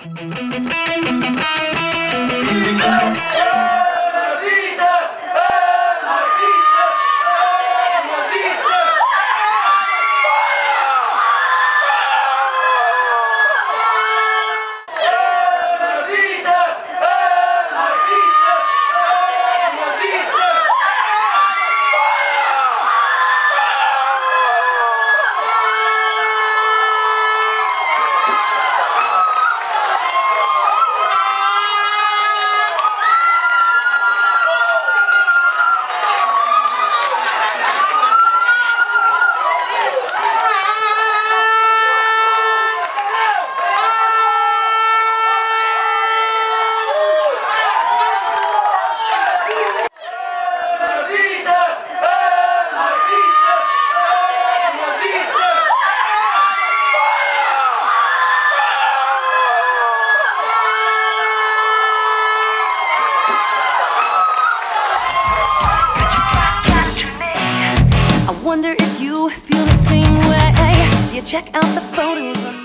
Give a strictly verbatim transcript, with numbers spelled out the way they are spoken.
Wonder if you feel the same way. Do you check out the photos on